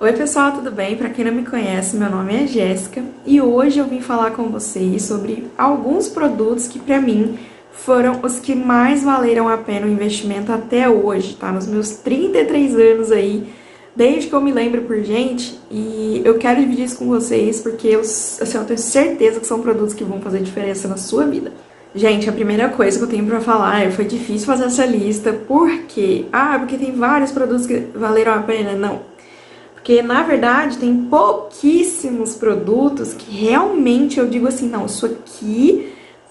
Oi pessoal, tudo bem? Pra quem não me conhece, meu nome é Jéssica e hoje eu vim falar com vocês sobre alguns produtos que pra mim foram os que mais valeram a pena o investimento até hoje, tá? Nos meus 33 anos aí, desde que eu me lembro por gente, e eu quero dividir isso com vocês porque eu tenho certeza que são produtos que vão fazer diferença na sua vida. Gente, a primeira coisa que eu tenho pra falar foi difícil fazer essa lista, por quê? Porque tem vários produtos que valeram a pena? Não. Porque, na verdade, tem pouquíssimos produtos que realmente eu digo assim, não, isso aqui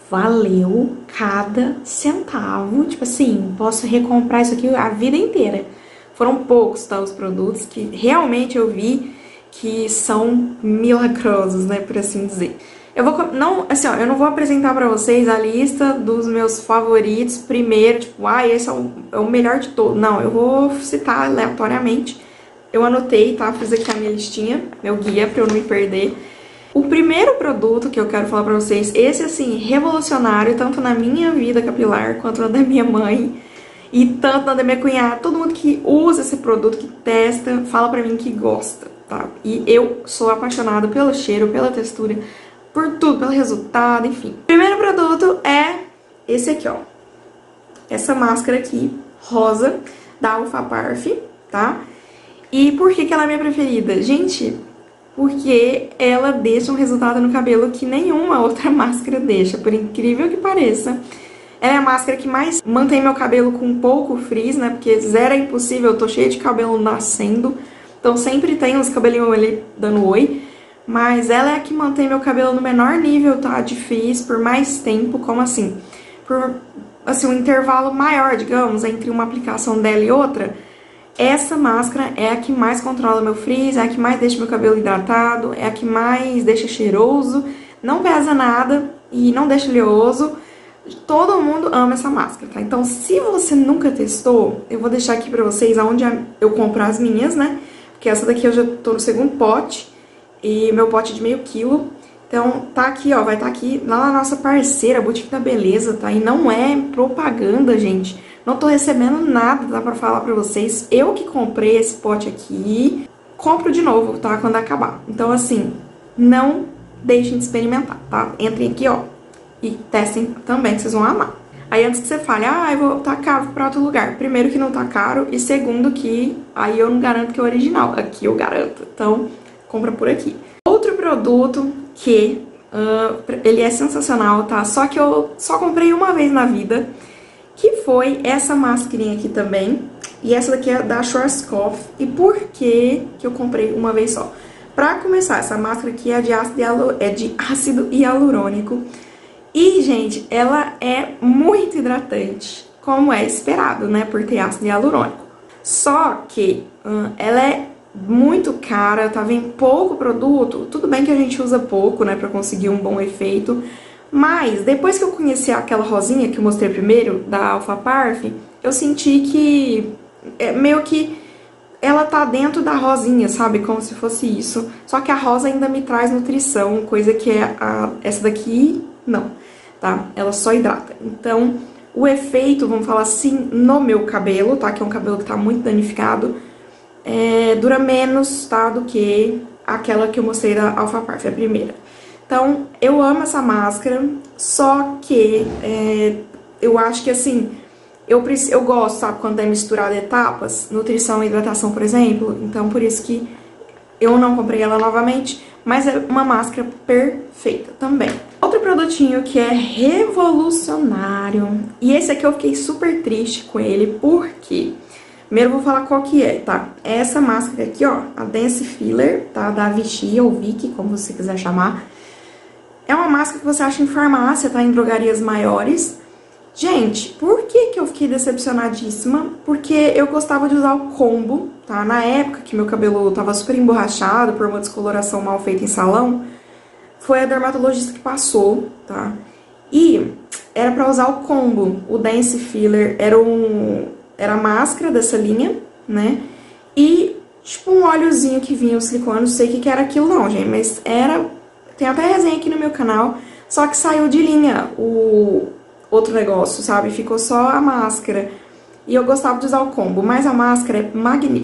valeu cada centavo. Tipo assim, posso recomprar isso aqui a vida inteira. Foram poucos, tá, os produtos que realmente eu vi que são milagrosos, né, por assim dizer. Eu não vou apresentar pra vocês a lista dos meus favoritos primeiro, tipo, esse é o melhor de todos. Não, eu vou citar aleatoriamente. Eu anotei, tá? Fiz aqui a minha listinha, meu guia, pra eu não me perder. O primeiro produto que eu quero falar pra vocês, esse, assim, revolucionário, tanto na minha vida capilar, quanto na da minha mãe, e tanto na da minha cunhada. Todo mundo que usa esse produto, que testa, fala pra mim que gosta, tá? E eu sou apaixonada pelo cheiro, pela textura, por tudo, pelo resultado, enfim. O primeiro produto é esse aqui, ó. Essa máscara aqui, rosa, da Alpha Parfum, tá? E por que ela é minha preferida? Gente, porque ela deixa um resultado no cabelo que nenhuma outra máscara deixa, por incrível que pareça. Ela é a máscara que mais mantém meu cabelo com pouco frizz, né? Porque zero é impossível, eu tô cheia de cabelo nascendo. Então sempre tem uns cabelinhos ali dando oi. Mas ela é a que mantém meu cabelo no menor nível, tá? De frizz por mais tempo, como assim? Por, assim, um intervalo maior, digamos, entre uma aplicação dela e outra. Essa máscara é a que mais controla meu frizz, é a que mais deixa meu cabelo hidratado, é a que mais deixa cheiroso, não pesa nada e não deixa oleoso. Todo mundo ama essa máscara, tá? Então, se você nunca testou, eu vou deixar aqui pra vocês aonde eu compro as minhas, né? Porque essa daqui eu já tô no segundo pote, e meu pote é de meio quilo. Então, tá aqui, ó, vai estar aqui lá na nossa parceira, Boutique da Beleza, tá? E não é propaganda, gente. Não tô recebendo nada, dá pra falar pra vocês. Eu que comprei esse pote aqui, compro de novo, tá? Quando acabar. Então, assim, não deixem de experimentar, tá? Entrem aqui, ó, e testem também, que vocês vão amar. Aí, antes que você fale, tá caro pra outro lugar. Primeiro que não tá caro, e segundo que aí eu não garanto que é o original. Aqui eu garanto. Então, compra por aqui. Outro produto que ele é sensacional, tá? Só que eu só comprei uma vez na vida, que foi essa mascarinha aqui também. E essa daqui é da Schwarzkopf. E por que eu comprei uma vez só? Pra começar, essa máscara aqui é de ácido hialurônico. E, gente, ela é muito hidratante, como é esperado, né, por ter ácido hialurônico. Só que ela é muito cara, tá vendo pouco produto. Tudo bem que a gente usa pouco, né, pra conseguir um bom efeito. Mas, depois que eu conheci aquela rosinha que eu mostrei primeiro, da Alpha Parfum, eu senti que, meio que, ela tá dentro da rosinha, sabe? Como se fosse isso. Só que a rosa ainda me traz nutrição, coisa que essa daqui, não, tá? Ela só hidrata. Então, o efeito, vamos falar assim, no meu cabelo, tá? Que é um cabelo que tá muito danificado, dura menos, tá? Do que aquela que eu mostrei da Alpha Parfum, a primeira. Então, eu amo essa máscara, só que eu acho que, assim, eu gosto, sabe, quando é misturado etapas, nutrição e hidratação, por exemplo. Então, por isso que eu não comprei ela novamente, mas é uma máscara perfeita também. Outro produtinho que é revolucionário, e esse aqui eu fiquei super triste com ele, porque... Primeiro eu vou falar qual que é, tá? É essa máscara aqui, ó, a Dance Filler, tá? Da Vichy ou Vicky, como você quiser chamar. É uma máscara que você acha em farmácia, tá? Em drogarias maiores. Gente, por que eu fiquei decepcionadíssima? Porque eu gostava de usar o combo, tá? Na época que meu cabelo tava super emborrachado por uma descoloração mal feita em salão, foi a dermatologista que passou, tá? E era pra usar o combo. O Dance Filler era a máscara dessa linha, né? E, tipo, um óleozinho que vinha o silicone, não sei o que era aquilo não, gente, mas era... Tem até resenha aqui no meu canal, só que saiu de linha o outro negócio, sabe? Ficou só a máscara. E eu gostava de usar o combo, mas a máscara é magnífica.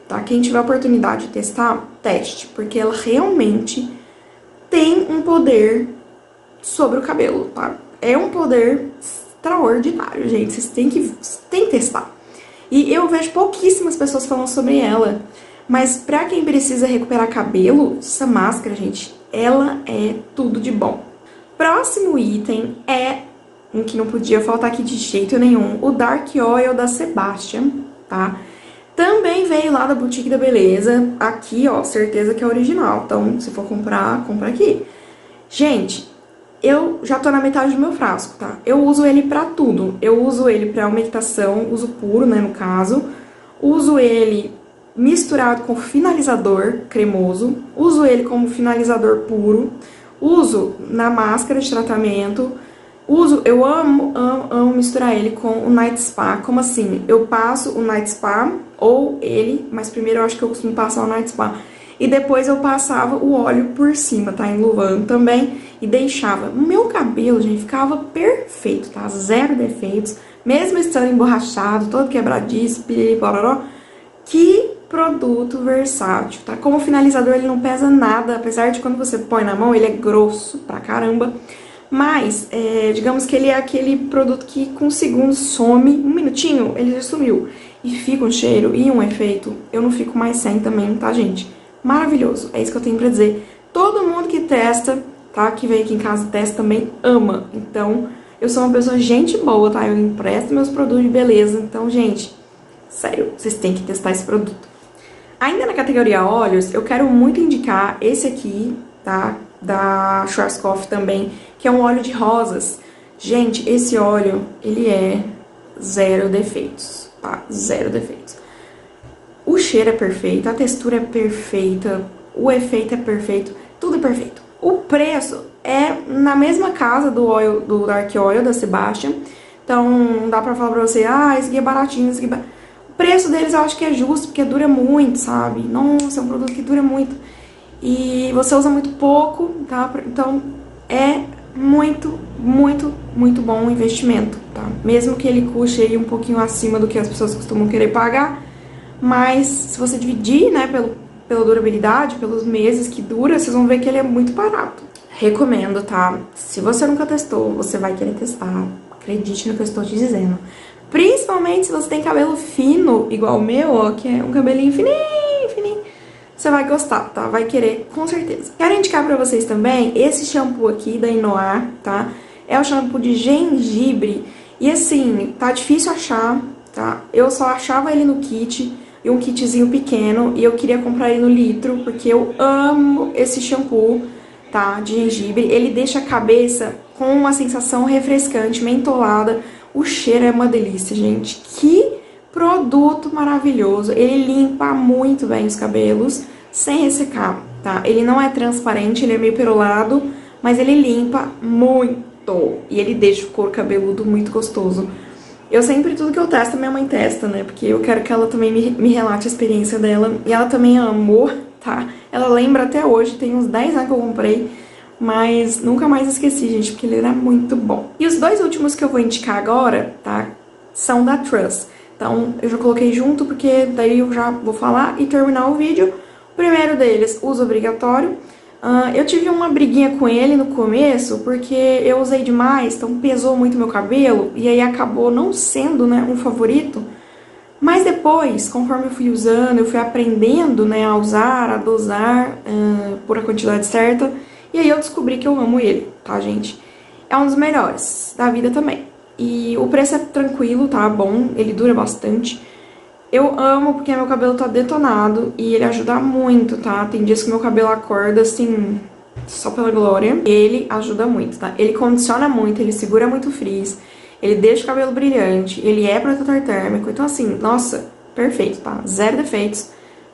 tá? Quem tiver a oportunidade de testar, teste, porque ela realmente tem um poder sobre o cabelo, tá? É um poder extraordinário, gente. Vocês têm que testar. E eu vejo pouquíssimas pessoas falando sobre ela. Mas pra quem precisa recuperar cabelo, essa máscara, gente, ela é tudo de bom. Próximo item é um que não podia faltar aqui de jeito nenhum, o Dark Oil da Sebastian, tá? Também veio lá da Boutique da Beleza. Aqui, ó, certeza que é original. Então, se for comprar, compra aqui. Gente, eu já tô na metade do meu frasco, tá? Eu uso ele pra tudo. Eu uso ele pra umectação, uso puro, né, no caso. Uso ele misturado com finalizador cremoso. Uso ele como finalizador puro. Uso na máscara de tratamento. Eu amo misturar ele com o Night Spa. Como assim? Eu passo o Night Spa ou ele, mas primeiro eu acho que eu costumo passar o Night Spa. E depois eu passava o óleo por cima, tá? Enluvando também. E deixava. O meu cabelo, gente, ficava perfeito, tá? Zero defeitos. Mesmo estando emborrachado, todo quebradiço, piriri, pororó. Que produto versátil, tá? Como finalizador ele não pesa nada, apesar de quando você põe na mão ele é grosso pra caramba. Mas, digamos que ele é aquele produto que com segundos some, um minutinho ele já sumiu. E fica um cheiro e um efeito, eu não fico mais sem também, tá, gente? Maravilhoso, é isso que eu tenho pra dizer. Todo mundo que testa, tá, que vem aqui em casa testa também ama. Então, eu sou uma pessoa gente boa, tá? Eu empresto meus produtos de beleza. Então, gente, sério, vocês têm que testar esse produto. Ainda na categoria óleos, eu quero muito indicar esse aqui, tá? Da Schwarzkopf também, que é um óleo de rosas. Gente, esse óleo, ele é zero defeitos, tá? Zero defeitos. O cheiro é perfeito, a textura é perfeita, o efeito é perfeito, tudo é perfeito. O preço é na mesma casa do Dark Oil da Sebastian. Então, não dá pra falar pra você, ah, esse aqui é baratinho, esse aqui é baratinho. O preço deles eu acho que é justo, porque dura muito, sabe? Nossa, é um produto que dura muito. E você usa muito pouco, tá? Então, é muito, muito, muito bom o investimento, tá? Mesmo que ele custe aí um pouquinho acima do que as pessoas costumam querer pagar. Mas, se você dividir, né, pela durabilidade, pelos meses que dura, vocês vão ver que ele é muito barato. Recomendo, tá? Se você nunca testou, você vai querer testar. Acredite no que eu estou te dizendo. Principalmente se você tem cabelo fino, igual o meu, ó, que é um cabelinho fininho, fininho. Você vai gostar, tá? Vai querer, com certeza. Quero indicar pra vocês também esse shampoo aqui da Inoar, tá? É o shampoo de gengibre. E assim, tá difícil achar, tá? Eu só achava ele no kit, e um kitzinho pequeno, e eu queria comprar ele no litro, porque eu amo esse shampoo, tá? De gengibre. Ele deixa a cabeça com uma sensação refrescante, mentolada. O cheiro é uma delícia, gente. Que produto maravilhoso. Ele limpa muito bem os cabelos, sem ressecar, tá? Ele não é transparente, ele é meio perolado, mas ele limpa muito. E ele deixa o couro cabeludo muito gostoso. Eu sempre, tudo que eu testo, minha mãe testa, né? Porque eu quero que ela também me relate a experiência dela. E ela também amou, tá? Ela lembra até hoje, tem uns 10 anos que eu comprei. Mas nunca mais esqueci, gente, porque ele era muito bom. E os dois últimos que eu vou indicar agora, tá? São da Truss. Então, eu já coloquei junto, porque daí eu já vou falar e terminar o vídeo. O primeiro deles, uso obrigatório. Eu tive uma briguinha com ele no começo, porque eu usei demais, então pesou muito meu cabelo. E aí acabou não sendo, né, um favorito. Mas depois, conforme eu fui usando, eu fui aprendendo, né, a usar, a dosar por a quantidade certa. E aí eu descobri que eu amo ele, tá, gente? É um dos melhores da vida também. E o preço é tranquilo, tá? Bom, ele dura bastante. Eu amo porque meu cabelo tá detonado e ele ajuda muito, tá? Tem dias que meu cabelo acorda, assim, só pela glória. Ele ajuda muito, tá? Ele condiciona muito, ele segura muito o frizz, ele deixa o cabelo brilhante, ele é protetor térmico. Então, assim, nossa, perfeito, tá? Zero defeitos.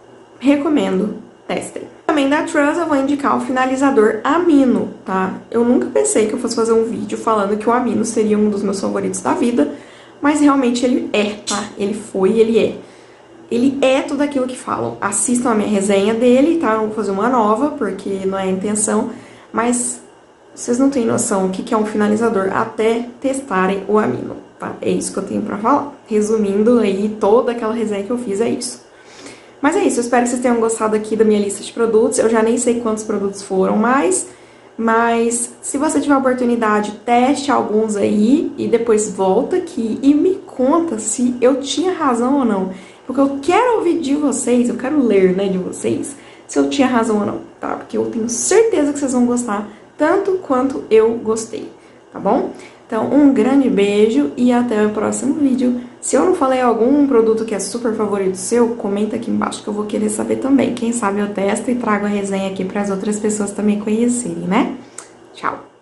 Recomendo. Testem. Também da Truss eu vou indicar o finalizador Amino, tá? Eu nunca pensei que eu fosse fazer um vídeo falando que o Amino seria um dos meus favoritos da vida, mas realmente ele é, tá? Ele foi e ele é. Ele é tudo aquilo que falam. Assistam a minha resenha dele, tá? Eu vou fazer uma nova, porque não é a intenção, mas vocês não têm noção o que é um finalizador até testarem o Amino, tá? É isso que eu tenho pra falar. Resumindo aí, toda aquela resenha que eu fiz é isso. Mas é isso, eu espero que vocês tenham gostado aqui da minha lista de produtos. Eu já nem sei quantos produtos foram mais, mas se você tiver oportunidade, teste alguns aí e depois volta aqui e me conta se eu tinha razão ou não. Porque eu quero ouvir de vocês, eu quero ler, né, de vocês, se eu tinha razão ou não, tá? Porque eu tenho certeza que vocês vão gostar tanto quanto eu gostei, tá bom? Então, um grande beijo e até o próximo vídeo. Se eu não falei algum produto que é super favorito seu, comenta aqui embaixo que eu vou querer saber também. Quem sabe eu testo e trago a resenha aqui para as outras pessoas também conhecerem, né? Tchau!